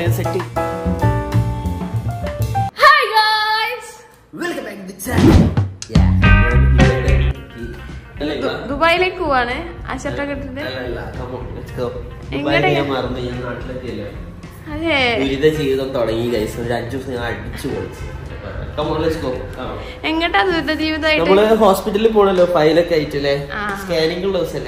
Set. Hi guys, welcome back to the channel. ദുബായിലേക്ക് പോവാണ്. ആ ഷർട്ടൊക്കെ ഇട്ടിട്ട് അതെ ദുരിത ജീവിതം തുടങ്ങി ഗൈസ്. ഒരു 5 ദിവസം ഞാൻ അടിച്ചു പൊളിച്ചു. എങ്ങട്ടാ ദുരിത ജീവിതമായിട്ട്? നമ്മള് ഹോസ്പിറ്റലിൽ പോണല്ലോ, ഫയലൊക്കെ ആയിട്ടല്ലേ. സ്കാനിംഗ് ഉള്ള ദിവസമല്ലേ.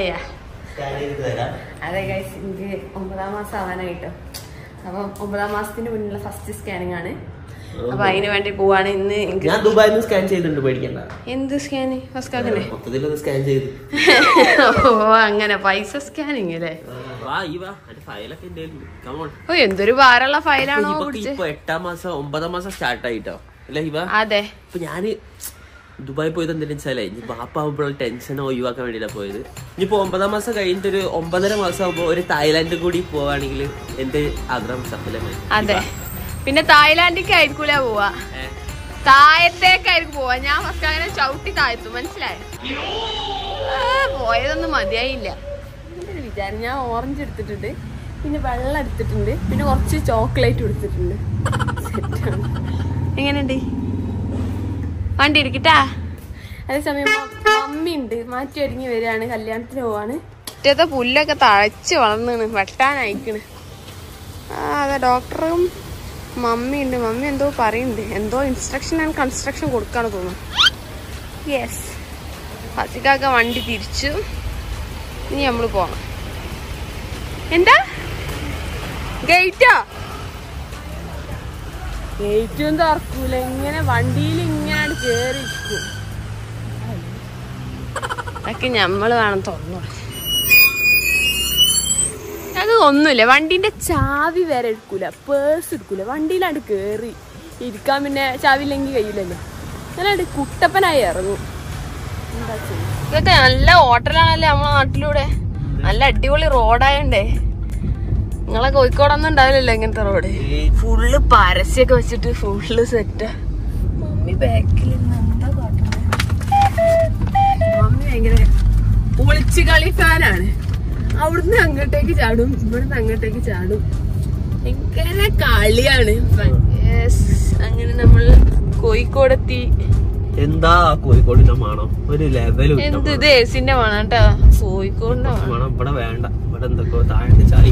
അതെ ഗൈസ്, എനിക്ക് 9ാം മാസം ആവാനായിട്ടോ. അപ്പം 9ാം മാസത്തിന് മുന്നിലുള്ള ഫസ്റ്റ് സ്കാനിങ് ആണ്. അപ്പൊ അതിന് വേണ്ടി പോവാണ് ഇന്ന്. ഞാൻ ദുബായിൽ നിന്ന് സ്കാൻ ചെയ്തിട്ടുണ്ട്, പേടിക്കണ്ട. എന്ത് സ്കാന്? ഫസ്റ്റ് മൊത്തത്തിലൊന്ന് സ്കാൻ ചെയ്തു. ഓ അങ്ങനെ പൈസ സ്കാനിങ് അല്ലേ? ഓ എന്തൊരു ഭാരമുള്ള ഫയലാണോ. ഇപ്പൊ 8ാം മാസം 9ാം മാസം സ്റ്റാർട്ട് ആയിട്ടോ അല്ലേ ഹിബ? അതെ. ഇപ്പൊ ഞാന് ദുബായി പോയത് എന്തെന്ന് വെച്ചാലേ, ഇനി ബാപ്പാവുമ്പോഴുള്ള ടെൻഷൻ ഒഴിവാക്കാൻ വേണ്ടിയിട്ടാണ് പോയത്. ഇനിയിപ്പോ 9ാം മാസം കഴിഞ്ഞിട്ട് ഒരു 9.5 മാസം ആകുമ്പോ ഒരു തായ്ലാന്റ് കൂടി പോവാണെങ്കിൽ എന്റെ ആഗ്രഹം സഫലമായി. അതെ, പിന്നെ തായ്ലാന്റിലേക്ക് ആയിരിക്കൂല പോവാ, താഴത്തേക്കായിരിക്കും പോവാ. ഞാൻ ഫസ്റ്റ് അങ്ങനെ ചവിട്ടി താഴ്ത്തു, മനസ്സിലായോ? പോയതൊന്നും മതിയായില്ല. എന്തൊരു വിചാരം. ഞാൻ ഓറഞ്ച് എടുത്തിട്ടുണ്ട്, പിന്നെ വെള്ളം എടുത്തിട്ടുണ്ട്, പിന്നെ കുറച്ച് ചോക്ലേറ്റ് എടുത്തിട്ടുണ്ട്. സെറ്റാണ്. എങ്ങനെയുണ്ട് വണ്ടി ഇരിക്കട്ടാ? അതേസമയം മമ്മി ഉണ്ട്, മാറ്റി ഒരുങ്ങി വരികയാണ്, കല്യാണത്തിന് പോവാണ്. മറ്റേത്തെ പുല്ലൊക്കെ തഴച്ച് വളർന്നാണ്, വെട്ടാനയക്കണ്. അതെ, ഡോക്ടറും മമ്മി ഉണ്ട്. മമ്മി എന്തോ പറയുന്നുണ്ട്, എന്തോ ഇൻസ്ട്രക്ഷൻ ആൻഡ് കൺസ്ട്രക്ഷൻ കൊടുക്കാണ് തോന്നുന്നു. യെസ്, ഫസിക്കാക്ക വണ്ടി തിരിച്ചു. ഇനി നമ്മള് പോണം. എന്താ ഗേറ്റാ? ഗേറ്റും തുറക്കൂല, ഇങ്ങനെ വണ്ടിയിൽ ഇങ്ങനെ കേറിയിരിക്കും. അതൊക്കെ ഞമ്മള് വേണം തുറന്നു. അത് ഒന്നുമില്ല, വണ്ടിന്റെ ചാവി വരെ എടുക്കൂല, പേഴ്സ് എടുക്കൂല, വണ്ടിയിലാണ്ട് കേറി ഇരിക്കാൻ. പിന്നെ ചാവി ഇല്ലെങ്കിൽ കഴിയില്ലല്ലോ. അങ്ങനെ കുട്ടപ്പനായി ഇറങ്ങും. എന്താ ചെയ്യും? ഇതൊക്കെ നല്ല ഹോട്ടലാണല്ലേ നമ്മളെ നാട്ടിലൂടെ. നല്ല അടിപൊളി റോഡായോണ്ടേ. നിങ്ങളെ കോഴിക്കോടൊന്നും ഉണ്ടാവില്ലല്ലോ ഇങ്ങനത്തെ റോഡ്. ഫുള്ള് പരസ്യൊക്കെ വെച്ചിട്ട് ഫുള്ള് സെറ്റ്. മമ്മി ബാക്കിൽ എന്താ കാട്ടുന്നത്? മമ്മി ഭയങ്കര ഒളിച്ചു കളി ഫാനാണ്. അവിടുന്ന് അങ്ങോട്ടേക്ക് ചാടും, ഇവിടുന്ന് അങ്ങോട്ടേക്ക് ചാടും. ഭയങ്കര കളിയാണ്. അങ്ങനെ നമ്മൾ കോഴിക്കോടെത്തി. എന്താ കോഴിക്കോടിന്റെ മണം, ഒരു ലെവലും. എന്ത് ഇത് ഏസിന്റെ മണം കേട്ടോ, കോഴിക്കോടിന്റെ മണം. ഇവിടെ വേണ്ട, ഇവിടെ എന്തൊക്കെ താഴെ ചായ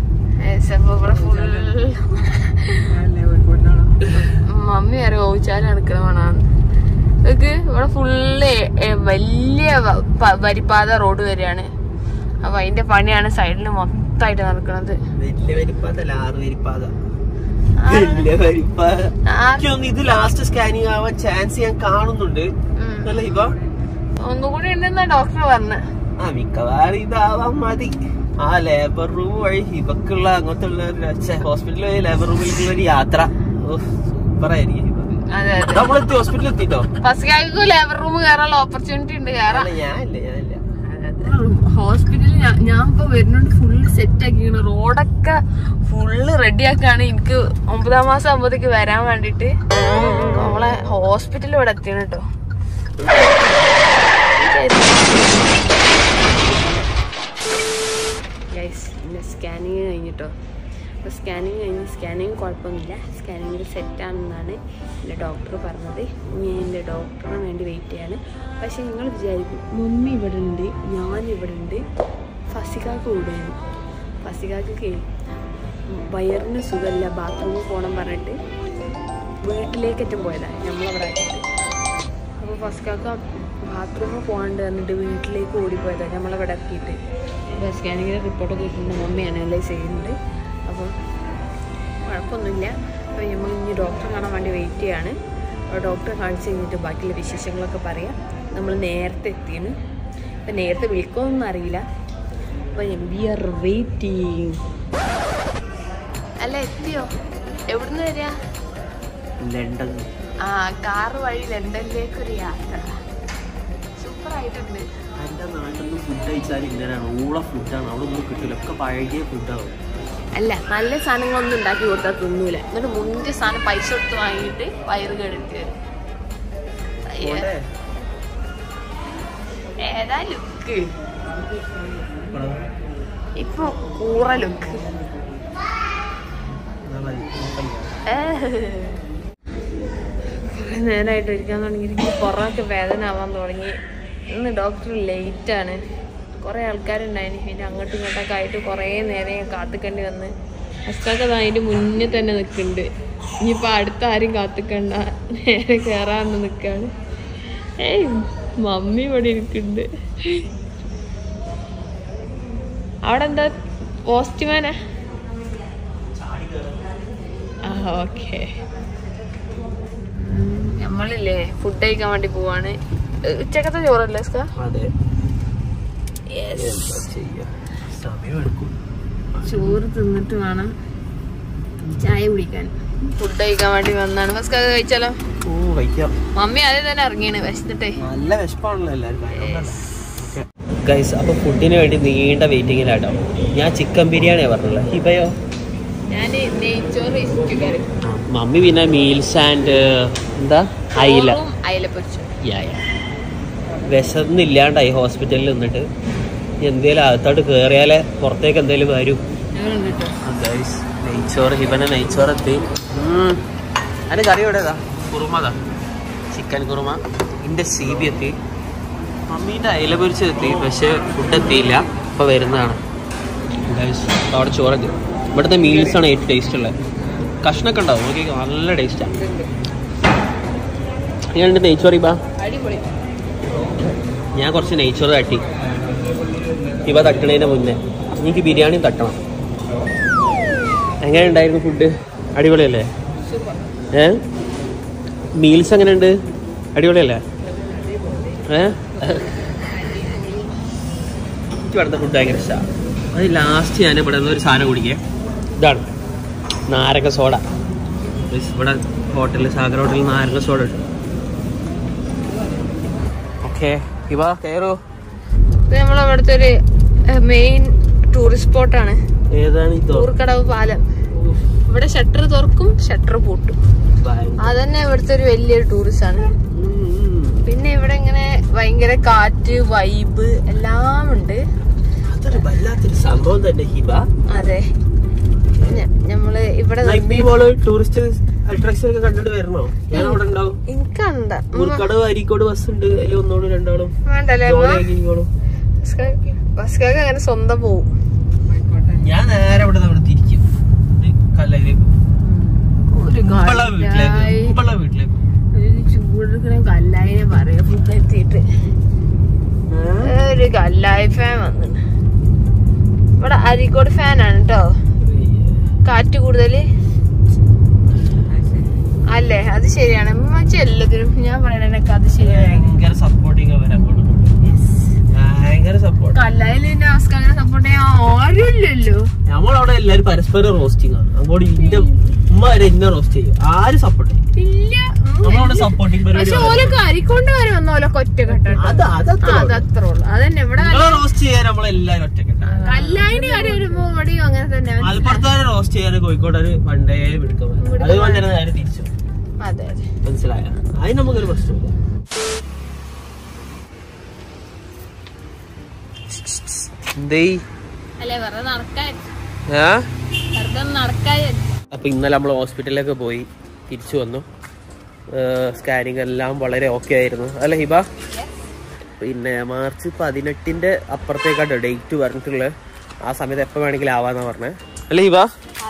മമ്മി വരെ ഓച്ചാലും എടുക്കണ മണാണ്. ഇതൊക്കെ ഇവിടെ ഫുള്ള് വലിയ വരിപ്പാത റോഡ് വരെയാണ്. അപ്പൊ അതിന്റെ പണിയാണ് സൈഡില് മൊത്തമായിട്ട് നടക്കുന്നത്. ഇത് ലാസ്റ്റ് സ്കാനിങ് ആവാൻ ചാൻസ് ഞാൻ കാണുന്നുണ്ട്. ഒന്നുകൂടി ഉണ്ടെന്നാ ഡോക്ടർ പറഞ്ഞത്. മിക്കവാറും ഇതാവാൻ മതി. ആ ലേബർ റൂം വഴി ഹിബക്കുള്ള അങ്ങോട്ടുള്ള ഹോസ്പിറ്റലിൽ വഴി ലേബർ റൂമിലേക്കുള്ള ഒരു യാത്ര സൂപ്പറായിരിക്കും. നമ്മളെത്തി, ഹോസ്പിറ്റലിൽ എത്തിട്ടോ. ഫസ്റ്റ് ലേബർ റൂം കയറാനുള്ള ഓപ്പർച്യൂണിറ്റി ഉണ്ട്. ഞാനില്ല ഹോസ്പിറ്റലിൽ ഞാൻ ഇപ്പൊ വരുന്നുണ്ട്. ഫുള്ള് സെറ്റ് ആക്കിയാണ്, റോഡൊക്കെ ഫുള്ള് റെഡിയാക്കാണ്. എനിക്ക് 9ാം മാസം ആകുമ്പോഴത്തേക്ക് വരാൻ വേണ്ടിട്ട് നമ്മളെ ഹോസ്പിറ്റലിൽ ഇവിടെ എത്തിയാണ് കേട്ടോ. പിന്നെ സ്കാനിങ് കഴിഞ്ഞിട്ടോ. അപ്പോൾ സ്കാനിങ് കഴിഞ്ഞ്, സ്കാനിങ് കുഴപ്പമൊന്നുമില്ല, സ്കാനിങ്ങിൽ സെറ്റാണെന്നാണ് എൻ്റെ ഡോക്ടർ പറഞ്ഞത്. ഞാൻ എൻ്റെ ഡോക്ടറിന് വേണ്ടി വെയിറ്റ് ചെയ്യാണ്. പക്ഷേ നിങ്ങൾ വിചാരിക്കും, മമ്മി ഇവിടെ ഉണ്ട്, ഞാനിവിടെ ഉണ്ട്, ഫസിക്കാക്ക് കൂടെയാണ്. ഫസിക്കാക്ക് വയറിന് സുഖമില്ല, ബാത്റൂമിൽ പോകണം പറഞ്ഞിട്ട് വീട്ടിലേക്കേറ്റം പോയതാണ് നമ്മളവിടെ ആക്കിയിട്ട്. അപ്പോൾ ഫസിക്കാക്ക ബാത്റൂമിൽ പോകാണ്ട് പറഞ്ഞിട്ട് വീട്ടിലേക്ക് ഓടിപ്പോയതാണ് നമ്മളവിടെ ആക്കിയിട്ട്. അപ്പോൾ സ്കാനിങ്ങിൻ്റെ റിപ്പോർട്ടൊക്കെ കിട്ടുന്ന മമ്മി അനലൈസ് ചെയ്യുന്നുണ്ട്. അപ്പോൾ കുഴപ്പമൊന്നുമില്ല. അപ്പോൾ നമ്മൾ ഇനി ഡോക്ടറെ കാണാൻ വേണ്ടി വെയിറ്റ് ചെയ്യാണ്. അപ്പോൾ ഡോക്ടറെ കാണിച്ച് കഴിഞ്ഞിട്ട് ബാക്കിയുള്ള വിശേഷങ്ങളൊക്കെ പറയാം. നമ്മൾ നേരത്തെ എത്തിയാണ്. അപ്പം നേരത്തെ വിളിക്കുമെന്നൊന്നും അറിയില്ല. അപ്പോൾ വി ആർ വെയിറ്റിംഗ്. അല്ല, എത്തിയോ? എവിടുന്ന് വരിക? ലണ്ടൻ. കാറ് വഴി ലണ്ടനിലേക്കൊരു യാത്ര. സൂപ്പറായിട്ടുണ്ട്. എൻ്റെ നാട്ടിൽ നിന്ന് ഫുഡ് കഴിച്ചാൽ ഇങ്ങനെയാണ്, ഊള ഫുഡാണ്. അവിടെ ഒന്നും കിട്ടില്ല, ഒക്കെ പഴകിയ ഫുഡാവും. അല്ല, നല്ല സാധനങ്ങളൊന്നും ഉണ്ടാക്കി കൊടുത്താൽ തിന്നൂല. എന്നിട്ട് മുന്തിയ സാധനം പൈസ കൊടുത്ത് വാങ്ങിയിട്ട് വയറ് കേടെടുത്ത് ഏതാ ലുക്ക്? ഇപ്പൊ കൂറ ലുക്ക്. നേരമായിട്ട് ഇരിക്കാൻ തുടങ്ങി. പുറമൊക്കെ വേദന ആവാൻ തുടങ്ങി. ഇന്ന് ഡോക്ടർ ലേറ്റാണ്. കുറേ ആൾക്കാരുണ്ടായിന്. പിന്നെ അങ്ങോട്ടും ഇങ്ങോട്ടൊക്കെ ആയിട്ട് കുറേ നേരം ഞാൻ കാത്തിക്കേണ്ടി വന്ന്. ഫസ്റ്റൊക്കെ അതിൻ്റെ മുന്നേ തന്നെ നിൽക്കുന്നുണ്ട്. ഇനിയിപ്പോൾ അടുത്ത ആരും കാത്തിക്കണ്ട, നേരെ കയറാന്ന് നിൽക്കാണ്. ഏയ് മമ്മി ഇവിടെ ഇരിക്കുന്നുണ്ട്. അവിടെ എന്താ പോസ്റ്റ്മാനാ? ആ ഓക്കെ. നമ്മളില്ലേ ഫുഡ് കഴിക്കാൻ വേണ്ടി പോവാണ്. ഉച്ചക്കത്തെ ചോറല്ലേ? ചോറ് തിന്നിട്ട് വേണം ചായ കുടിക്കാൻ. ഫുഡ് കഴിക്കാൻ വേണ്ടി വന്നാണ്. ഫസ്റ്റ് അത് കഴിച്ചാലോ? മമ്മി അതേ തന്നെ ഇറങ്ങിയാണ് വിശന്നിട്ടേ. നല്ല വിശപ്പാണല്ലോ എല്ലാവരും. ഗൈസ്, അപ്പൊ ഫുഡിന് വേണ്ടി നീണ്ട വെയിറ്റിങ്ങിലാട്ടോ. ഞാൻ ചിക്കൻ ബിരിയാണിയാ പറഞ്ഞുള്ളത്. ഹിബയോ? ഞാൻ നെയ്ച്ചോറ് ഇഷ്ടക്കാര്. മമ്മി പിന്നെ മീൽസ് ആൻഡ് എന്താ അയില പൊരിച്ചു. വിശന്നില്ലാണ്ടായി ഹോസ്പിറ്റലിൽ നിന്നിട്ട്. എന്തേലും അകത്തോട്ട് കേറിയാലേ പുറത്തേക്ക് എന്തേലും വരും. നെയ്ച്ചോറ്, ഹിബനെ നെയ്ച്ചോറ് എത്തി. അതിന് കറി എവിടെതാ? കുറുമതാ, ചിക്കൻ കുറുമ. ഇതിന്റെ CB എത്തി. മമ്മീൻ്റെ അയില പൊരിച്ച് എത്തി. പക്ഷെ ഫുഡ് എത്തിയില്ല. ഇപ്പൊ വരുന്നതാണ്. അവിടെ ചോറെത്തി. ഇവിടുത്തെ മീൽസ് ആണ് ഏറ്റവും ടേസ്റ്റ് ഉള്ളത്. കഷ്ണൊക്കെ ഉണ്ടാവും, നോക്കി നല്ല ടേസ്റ്റാണ്. ഞാനുണ്ട് നെയ്ച്ചോറ്. ഞാൻ കുറച്ച് നെയ്ച്ചോറ് തട്ടി. ഇവ തട്ടണതിന് മുന്നേ എനിക്ക് ബിരിയാണി തട്ടണം. എങ്ങനെ ഉണ്ടായിരുന്നു ഫുഡ്? അടിപൊളിയല്ലേ? മീൽസ് എങ്ങനെയുണ്ട്? അടിപൊളിയല്ലേ? എനിക്ക് ഇവിടുത്തെ ഫുഡ് ഭയങ്കര ഇഷ്ടമാണ്. അത് ലാസ്റ്റ് ഞാൻ ഇവിടെ നിന്ന് ഒരു സാധനം കുടിക്കേ. ഇതാണ് നാരങ്ങ സോഡ. ഇവിടെ ഹോട്ടലിൽ, സാഗർ ഹോട്ടലിൽ നാരങ്ങ സോഡ ഉണ്ട്. ഓക്കെ, ഇവ കയറോ? നമ്മളവിടുത്തെ ഒരു മെയിൻ ടൂറിസ്റ്റ് സ്പോട്ടാണ്. ഏതാണ്? ഊർക്കടവ് പാലം. ഇവിടെ ഷട്ടർ തുറക്കും, ഷട്ടർ പൂട്ടും. അതന്നെ ഇവിടുത്തെ ഒരു വലിയൊരു ടൂറിസ്റ്റ് ആണ്. പിന്നെ ഇവിടെ ഇങ്ങനെ ഭയങ്കര കാറ്റ്, വൈബ് എല്ലാം ഉണ്ട്. സംഭവം തന്നെ ഹിബ. അതെ, നമ്മള് ഇവിടെ ടൂറിസ്റ്റ് അട്രാക്ഷൻ ഒക്കെ കണ്ടിട്ട് വരണോ? ഞാൻ അവിടെ ഉണ്ടാവും. എനിക്കണ്ട ഊർക്കടവ് അരീക്കോട് ബസ് ഉണ്ട്. അതിൽ ഒന്നോടും രണ്ടാളും വേണ്ടല്ലേ? ബസ്സൊക്കെ അങ്ങനെ സ്വന്തം പോവും. ഞാൻ നേരെ ഇവിടെ തിരിക്കും കല്ലയിലേക്ക്. ചൂടെടുക്കണ കല്ലായിനെ പറയാ. ഫുഡ് എത്തിയിട്ട് ഒരു കല്ലായി ഫാൻ വന്നിട്ട്. ഇവിടെ അരീക്കോട് ഫാനാണ് കേട്ടോ. കാറ്റ് കൂടുതല് അല്ലേ? അത് ശരിയാണ്. എല്ലാത്തിനും ഞാൻ പറയണൊക്കെ അത് ശരിയാണ്. കല്ലായിൽ അങ്ങനെ സപ്പോർട്ട് ചെയ്യാൻ ആരുമില്ലല്ലോ. നമ്മളവിടെ എല്ലാരും പരസ്പരം റോസ്റ്റിംഗ് ആണ്. അങ്ങോട്ട് ഇന്റെ ഉമ്മ വരെ ഇന്ന റോസ്റ്റ് ചെയ്യും. ആരും സപ്പോർട്ട് ചെയ്യും ഇല്ല. പക്ഷെ ഓലൊക്കെ അരിക്കൊണ്ട് വരെ വന്നോലൊക്കെ ഒറ്റക്കെട്ടോ. അതത്രേ ഉള്ളു. അതന്നെ ഇവിടെ റോസ്റ്റ് ചെയ്യാൻ നമ്മളെല്ലാരും ഒറ്റക്കെട്ടാ. കല്ലായിന് കാര്യം വരുമ്പോ ഇവിടെയും അങ്ങനെ തന്നെ. മലപ്പുറത്തുകാരെ റോസ്റ്റ് ചെയ്യാൻ കോഴിക്കോട് ഒരു വണ്ടേ എടുക്കും. അതുകൊണ്ട് തന്നെ നേരെ തിരിച്ചു. അതെ അതെ, മനസ്സിലായ? അതിന് നമുക്കൊരു പ്രശ്നമില്ല. അപ്പൊ ഇന്നലെ നമ്മൾ ഹോസ്പിറ്റലിലൊക്കെ പോയി തിരിച്ചു വന്നു. സ്കാനിങ് എല്ലാം വളരെ ഓക്കെ ആയിരുന്നു അല്ലെ ഹിബ? പിന്നെ മാർച്ച് 18 അപ്പുറത്തേക്കാട്ടോ ഡേറ്റ് പറഞ്ഞിട്ടുള്ളത്. ആ സമയത്ത് എപ്പോ വേണമെങ്കിലും ആവാന്നാ പറഞ്ഞത് അല്ലെ ഹിബ?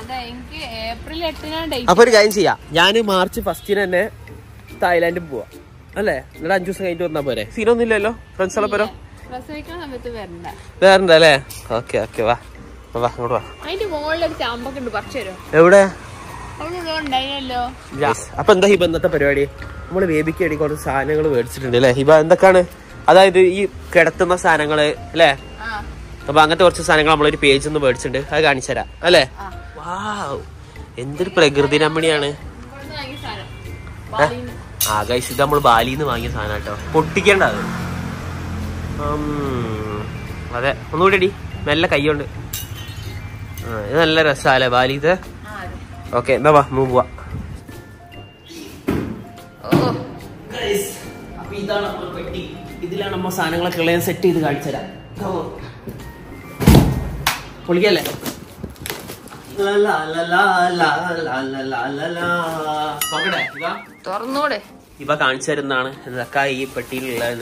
അപ്പൊ ഒരു കാര്യം ചെയ്യാം, ഞാൻ മാർച്ച് 1 തന്നെ തായ്ലാൻഡിൽ പോവാ അല്ലേ? എന്നിട്ട് 5 ദിവസം കഴിഞ്ഞിട്ട് വന്നാ പോരെ? സീനൊന്നും ഇല്ലല്ലോ? ഫ്രണ്ട്സ് പോരോ? വേറെന്താ അല്ലേ? ഓക്കെ ഓക്കെ, വാ വാ ഇങ്ങോട്ട് വാ. എവിടെ? അപ്പൊ എന്താ ഹിബ ഇന്നത്തെ പരിപാടി? നമ്മള് ബേബിക്ക് വേണ്ടി കുറച്ച് സാധനങ്ങൾ മേടിച്ചിട്ടുണ്ട് അല്ലെ ഹിബ? എന്തൊക്കെയാണ്? അതായത് ഈ കിടത്തുന്ന സാധനങ്ങള് അല്ലേ? അപ്പൊ അങ്ങനത്തെ കുറച്ച് സാധനങ്ങൾ നമ്മളൊരു പേജ് ഒന്ന് മേടിച്ചിട്ടുണ്ട്. അത് കാണിച്ചു തരാം അല്ലേ? വാവ്, എന്തൊരു പ്രകൃതി രമണിയാണ്. ആ ഗൈസ്, ഇത് നമ്മൾ ബാലിന്ന് വാങ്ങിയ സാധനം കേട്ടോ. പൊട്ടിക്കേണ്ട അത്. അതെ, ഒന്നുകൂടി അടി നല്ല കൈയുണ്ട്. ഇത് നല്ല രസമല്ലേ ബാലിത്? ഓക്കെ, എന്നാ വാ നമുക്ക് പോവാ. ഇതാണ് നമ്മുടെ പെട്ടി. ഇതിലാണ് നമ്മ സാധനങ്ങളൊക്കെ ഉള്ളത്. സെറ്റ് ചെയ്ത് കാണിച്ചു തരാം. പൊളിക്കല്ലേ? തുറന്നൂടെ ഇവ കാണിച്ചു തരുന്നതാണ് എന്തൊക്കെ ഈ പെട്ടിയിലുള്ളതെന്ന്.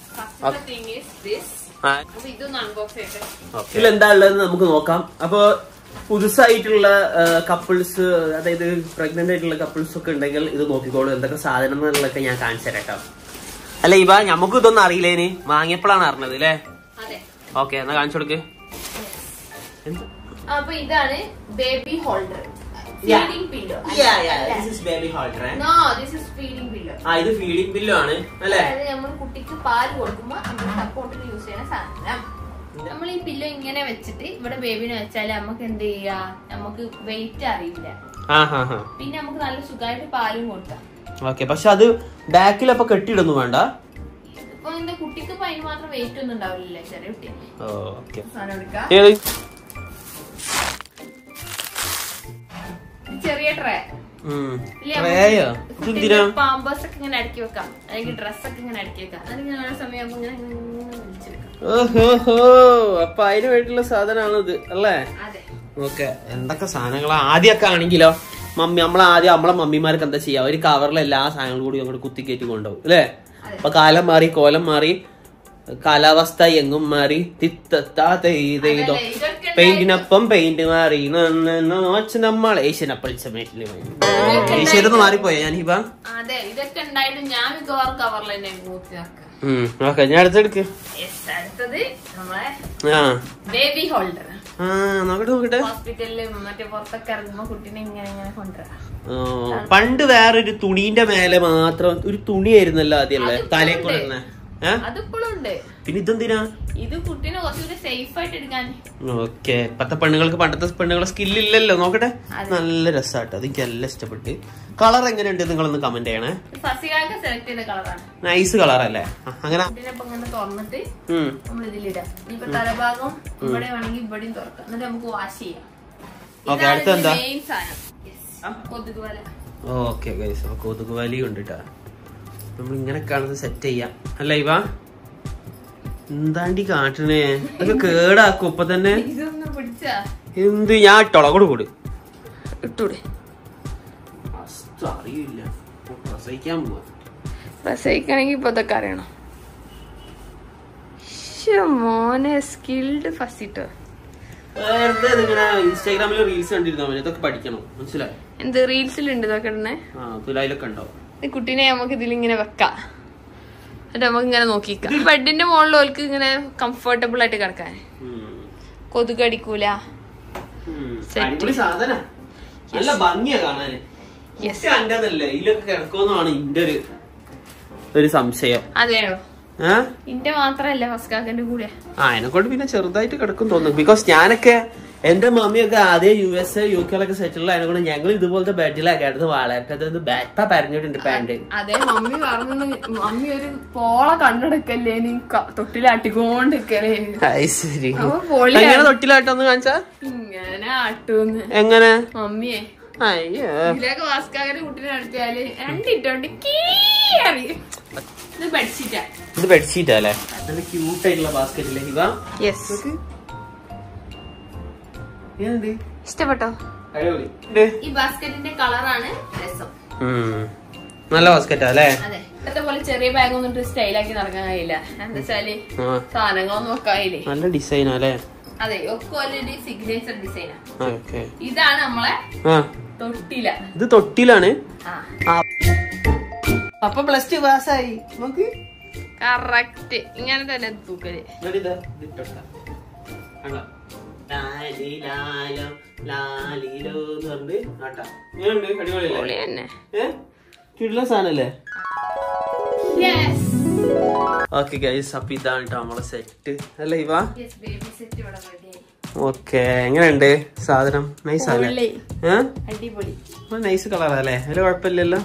ഇതിലെന്താ ഉള്ളതെന്ന് നമുക്ക് നോക്കാം. അപ്പൊ പുതുസായിട്ടുള്ള കപ്പിൾസ്, അതായത് പ്രഗ്നന്റ് ആയിട്ടുള്ള കപ്പിൾസ് ഒക്കെ ഉണ്ടെങ്കിൽ ഇത് നോക്കിക്കോളൂ. എന്തൊക്കെ സാധനം എന്നുള്ളതൊക്കെ ഞാൻ കാണിച്ചു തരാം കേട്ടോ. അല്ല ഇവ നമുക്ക് ഇതൊന്നും അറിയില്ലേന്, വാങ്ങിയപ്പോഴാണ് അറിഞ്ഞത് അല്ലേ? ഓക്കെ, എന്നാ കാണിച്ചു കൊടുക്ക്. അപ്പൊ ഇതാണ് ബേബി ഹോൾഡർ. ഇത് ഫീഡിംഗ് പില്ലോ ആണ് അല്ലേ? നമ്മൾ കുട്ടിക്ക് പാല് കൊടുക്കുമ്പോ നമ്മൾ സപ്പോർട്ടിന് യൂസ് ചെയ്യുന്ന സാധനം. നമ്മൾ ഈ പില്ലോ ഇങ്ങനെ വെച്ചിട്ട് ഇവിടെ ബേബിനെ വെച്ചാല് നമുക്ക് എന്ത് ചെയ്യാ, നമുക്ക് വെയിറ്റ് അറിയില്ല, പിന്നെ നമുക്ക് നല്ല സുഖമായിട്ട് പാലും കൊടുക്കാം. ഓക്കെ, പക്ഷെ അത് ബാക്കിലപ്പൊ കെട്ടിയിടൊന്നും വേണ്ട. ഇപ്പൊ എന്റെ കുട്ടിക്ക് അതിന് മാത്രം വെയിറ്റ് ഒന്നും ഉണ്ടാവില്ലല്ലേ, ചെറിയ കുട്ടി. സാധനം എടുക്കാം. ചെറിയ ട്രേ, പാമ്പേഴ്സ് ഒക്കെ ഇങ്ങനെ അടുക്കി വെക്കാം, അല്ലെങ്കിൽ ഡ്രസ്സൊക്കെ ഇങ്ങനെ അടുക്കി വെക്കാം. അതിങ്ങനെ സമയം അപ്പൊ അതിന് വേണ്ടിയുള്ള സാധനമാണിത് അല്ലേ? ഓക്കെ, എന്തൊക്കെ സാധനങ്ങളാ. ആദ്യമൊക്കെ ആണെങ്കിലോ നമ്മളെ മമ്മിമാർക്ക് എന്താ ചെയ്യാ, ഒരു കവറിൽ എല്ലാ സാധനങ്ങളും കൂടി അങ്ങോട്ട് കുത്തിക്കയറ്റി കൊണ്ടുപോകും അല്ലേ? അപ്പൊ കാലം മാറി, കോലം മാറി, കാലാവസ്ഥ എങ്ങും മാറി, തിത്തോ പെയിന്റിനൊപ്പം പെയിന്റ് മാറി, നമ്മൾ ഏഷ്യനപ്പോൾ ഏഷ്യന്ന് മാറിപ്പോയ ഞാൻ ഹിബ. ഓക്കെ, ഞാൻ അടുത്തെടുക്ക്. Baby holder. നോക്കട്ടെ നോക്കട്ടെ. ഹോസ്പിറ്റലില് മറ്റേ പുറത്തൊക്കെ ഇറങ്ങുമ്പോ കുട്ടീനെ ഇങ്ങനെ കൊണ്ടുവരാം. പണ്ട് വേറൊരു തുണീന്റെ മേലെ മാത്രം ഒരു തുണിയായിരുന്നല്ലോ ആദ്യമല്ലേ തലേ കൊണ്ടുവരുന്നേ. പിന്നെ ഇതെന്തിനാ? ഇത് കുട്ടീനെ കുറച്ചുകൂടി സേഫ് ആയിട്ട് എടുക്കാൻ. ഓക്കെ, ഇപ്പത്തെ പെണ്ണുങ്ങൾക്ക് പണ്ടത്തെ പെണ്ണുങ്ങളെ സ്കില്ലില്ലല്ലോ. നോക്കട്ടെ, നല്ല രസമായിട്ട്, അത് എനിക്ക് നല്ല ഇഷ്ടപ്പെട്ട്. കളർ എങ്ങനെയുണ്ട് നിങ്ങളൊന്ന് കമന്റ് ചെയ്യണേ. സെലക്ട് ചെയ്ത കളറാണ്, നൈസ് കളർ അല്ലേ? അങ്ങനെ തുറന്നിട്ട് നമ്മൾ ഇതിലിടാം. ഇപ്പൊ തലഭാഗം ഇവിടെ വേണമെങ്കിൽ ഇവിടെയും തുറക്കാം, എന്നിട്ട് നമുക്ക് വാഷ് ചെയ്യാം. ഓക്കെ, അടുത്ത എന്താ? കൊതുകുവല. ഓക്കെ ഗൈസ്, കൊതുകുവലി ഉണ്ട് കേട്ടാ. നമ്മൾ ഇങ്ങനെ കാണുന്നത് സെറ്റ് ചെയ്യാം അല്ല ഇവ? എന്താണ്ടി കാട്ടണേ, അതൊക്കെ കേടാക്കും ഇപ്പൊ തന്നെ. എന്ത് ഞാൻ ഇട്ടോളാം, കൂടെ ഇട്ടൂടെ? അറിയില്ല, പ്രസവിക്കാൻ പോവാ. പ്രസവിക്കണമെങ്കിൽ ഇപ്പൊ ഇതൊക്കെ അറിയണം മോനെ. Skilled first. ഇൻസ്റ്റാഗ്രാമില് റീൽസ് കണ്ടിരുന്നോ? ഇതൊക്കെ പഠിക്കണം, മനസ്സിലായി? എന്ത് റീൽസിലുണ്ട് ഇതൊക്കെ ഇടണേ? തുലായിലൊക്കെ ഉണ്ടാവും. കുട്ടീനെ നമുക്ക് ഇതിലിങ്ങനെ വെക്കാം, എന്നിട്ട് നമുക്ക് ഇങ്ങനെ നോക്കിക്കാം. ബെഡിന്റെ മുകളിൽ ഓൾക്ക് ഇങ്ങനെ കംഫർട്ടബിൾ ആയിട്ട് കിടക്കാൻ, കൊതുക് അടിക്കൂല. നല്ല ഭംഗിയാ കാണാന്. ഇതിലൊക്കെ കിടക്കുമെന്നാണ് എന്റെ ഒരു സംശയം. അതെയോ? ഇന്റെ മാത്രല്ല ഫസ്കാക്കന്റെ കൂടെ. അതിനെക്കൊണ്ട് പിന്നെ ചെറുതായിട്ട് കിടക്കും തോന്നുന്നു. ബിക്കോസ് ഞാനൊക്കെ എന്റെ മമ്മിയൊക്കെ ആദ്യം USA UK സെറ്റിലുള്ള അതിനെക്കൊണ്ട് ഞങ്ങൾ ഇതുപോലത്തെ ബെഡിലൊക്കെ എടുത്ത് വളർത്തത് ബാറ്റ പരഞ്ഞിട്ടുണ്ട് പാന്റ്. അതെ, മമ്മി പറഞ്ഞു മമ്മി ഒരു പോള കണ്ടെടുക്കല്ലേ, നീ തൊട്ടിലാട്ടിക്കൊണ്ടിരിക്കലേ. ശരി, എങ്ങനെ തൊട്ടിലാട്ടൊന്ന് കാണിച്ചാ? ഇങ്ങനെ ആട്ടൂന്ന്. എങ്ങനെ മമ്മിയെ? അയ്യോ, ഇതിലൊക്കെ ഫസ്കാക്കന്റെ കുട്ടീനെ നടത്തിയാല് രണ്ടിട്ടോണ്ട് കീറി. ഇത് ബെഡ്ഷീറ്റാ. ഇത് ബെഡ്ഷീറ്റാ അല്ലേ? നല്ല ക്യൂട്ട് ആയിട്ടുള്ള ബാസ്കറ്റില്ലേ ഇവ? ഇഷ്ടപ്പെട്ടോ? ഈ ബാസ്കറ്റിന്റെ കളറാണ് രസം. നല്ല ബാസ്കറ്റാ അല്ലേ? അതെ, ഇന്നത്തെ പോലെ ചെറിയ ബാഗ് ഒന്നും സ്റ്റൈലാക്കി നടക്കാൻ കഴിയില്ല. എന്താ വെച്ചാല് സാധനങ്ങളൊന്നും വെക്കായില്ലേ. നല്ല ഡിസൈനാ അല്ലേ? അതെ, ഒക്കെ ഓൾറെഡി സിഗ്നേച്ചർ ഡിസൈനാ. ഇതാണ് നമ്മളെ തൊട്ടില. ഇത് തൊട്ടിലാണ്. അപ്പൊ +2 പാസ്സായി. നമുക്ക് കറക്റ്റ് ഇങ്ങനെ തന്നെ തൂക്കല്. സാധനല്ലേ? ഓക്കെ ഗൈസ്, അപ്പൊ ഇതാണ് നമ്മളെ സെറ്റ് അല്ലേ ഇവ? ഓക്കെ, എങ്ങനെയുണ്ട് സാധനം? നൈസ് അല്ലേ? നൈസ് കളറല്ലേ? ഒരു കുഴപ്പമില്ലല്ലോ.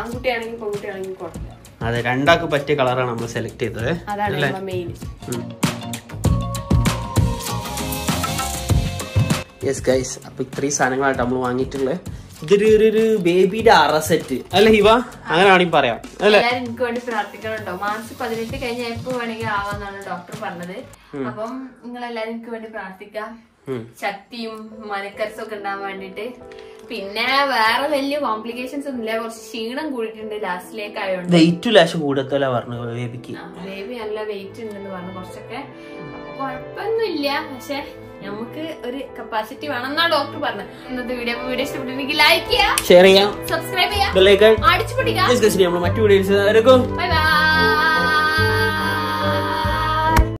അതെ, രണ്ടാൾക്ക് പറ്റിയ കളറാണ് നമ്മൾ സെലക്ട് ചെയ്തത് അല്ലേ? യെസ് ഗൈസ്, അപ്പൊ ഇത്രയും സാധനങ്ങളായിട്ട് നമ്മൾ വാങ്ങിയിട്ടുള്ളത്. ഇതൊരു ബേബിയുടെ അറസെറ്റ് അല്ലെ ഹിവ? അങ്ങനെ വേണമെങ്കിൽ പറയാം അല്ലെ? എനിക്ക് വേണ്ടി പ്രാർത്ഥിക്കണുണ്ടോ. മാർച്ച് 18 കഴിഞ്ഞ എപ്പോ വേണമെങ്കിൽ ആവാന്നാണ് ഡോക്ടർ പറഞ്ഞത്. അപ്പം നിങ്ങൾ എല്ലാരും എനിക്ക് വേണ്ടി പ്രാർത്ഥിക്കാം. ശക്തിയും മനക്കരസും ഒക്കെ ഉണ്ടാവാൻ വേണ്ടിട്ട്. പിന്നെ വേറെ വലിയ കോംപ്ലിക്കേഷൻസ് ഒന്നുമില്ല. കുറച്ച് ക്ഷീണം കൂടിയിട്ടുണ്ട് ലാസ്റ്റിലേക്ക് ആയതുകൊണ്ട്. വെയിറ്റ് ലാശം കൂടുതലാ പറഞ്ഞു ബേബിക്ക്. ബേബി നല്ല വെയിറ്റ് ഉണ്ടെന്ന് പറഞ്ഞു കുറച്ചൊക്കെ. കുഴപ്പമൊന്നുമില്ല, പക്ഷെ നമുക്ക് ഒരു കപ്പാസിറ്റി വേണം എന്നാ ഡോക്ടർ പറഞ്ഞത്. ഇന്നത്തെ വീഡിയോ ഇഷ്ടപ്പെട്ടെങ്കിൽ ലൈക്ക് ചെയ്യാം, ഷെയർ ചെയ്യാം, സബ്സ്ക്രൈബ് ചെയ്യാം, ബെൽ ഐക്കൺ അടിച്ചു പൊട്ടിക്കാം. മറ്റു വീഡിയോസ്